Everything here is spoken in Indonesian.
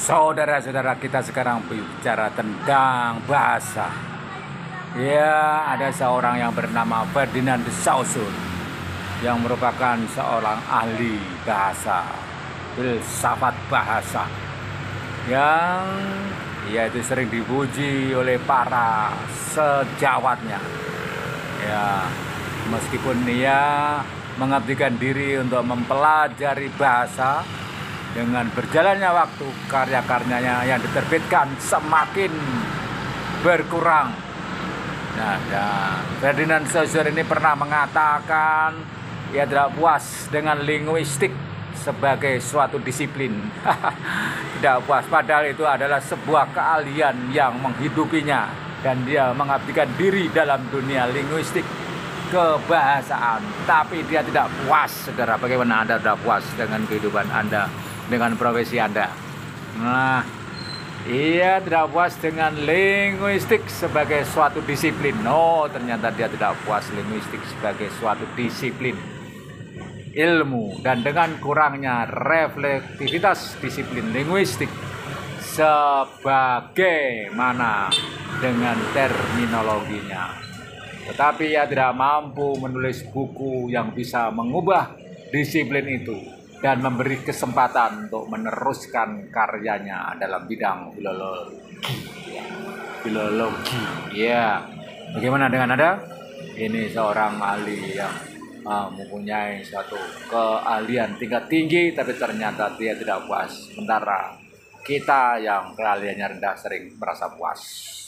Saudara-saudara, kita sekarang bicara tentang bahasa. Ya, ada seorang yang bernama Ferdinand de Saussure yang merupakan seorang ahli bahasa, filsafat bahasa, yang ia itu sering dipuji oleh para sejawatnya. Ya, meskipun ia mengabdikan diri untuk mempelajari bahasa, dengan berjalannya waktu karya-karyanya yang diterbitkan semakin berkurang. Nah, Ferdinand Saussure ini pernah mengatakan ia tidak puas dengan linguistik sebagai suatu disiplin. Tidak puas, padahal itu adalah sebuah keahlian yang menghidupinya, dan dia mengabdikan diri dalam dunia linguistik kebahasaan. Tapi dia tidak puas, saudara. Bagaimana Anda tidak puas dengan kehidupan Anda, dengan profesi Anda? Nah, ia tidak puas dengan linguistik sebagai suatu disiplin. Oh, ternyata dia tidak puas linguistik sebagai suatu disiplin ilmu, dan dengan kurangnya reflektivitas disiplin linguistik sebagaimana dengan terminologinya. Tetapi ia tidak mampu menulis buku yang bisa mengubah disiplin itu dan memberi kesempatan untuk meneruskan karyanya dalam bidang filologi. Ya, bagaimana dengan Anda? Ini seorang ahli yang mempunyai suatu keahlian tingkat tinggi, tapi ternyata dia tidak puas. Sementara kita yang keahliannya rendah sering merasa puas.